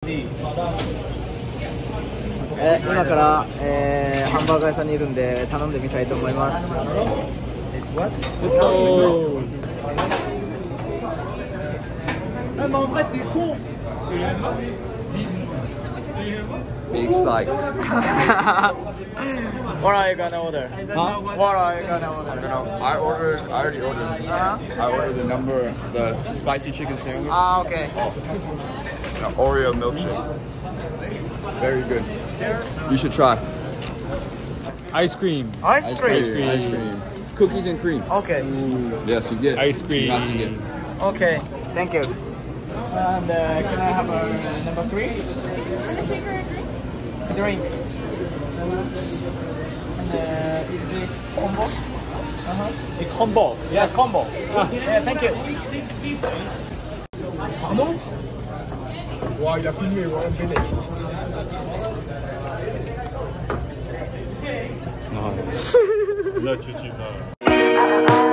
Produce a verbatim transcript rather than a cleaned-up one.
え今から、えー、ハンバーガー屋さんにいるんで頼んでみたいと思います。Let's go! Big sight. What are you gonna order? Huh? What are you gonna order? I'm gonna, I ordered, I already ordered. Uh-huh. I ordered the number, the spicy chicken sandwich. Ah, okay. An Oreo milkshake. Very good. You should try. Ice cream. Ice cream. Ice cream. Ice cream. Cookies and cream. Okay. Ooh, yes, you get Ice cream. You have to get. Okay. Thank you. And uh, can I have a number three? A drink. And uh, is this combo? Uh-huh. A combo. Yeah, combo. Yeah, thank you. Pardon? Wow, il a filmé, voilà, Bennett. Là, tu dis,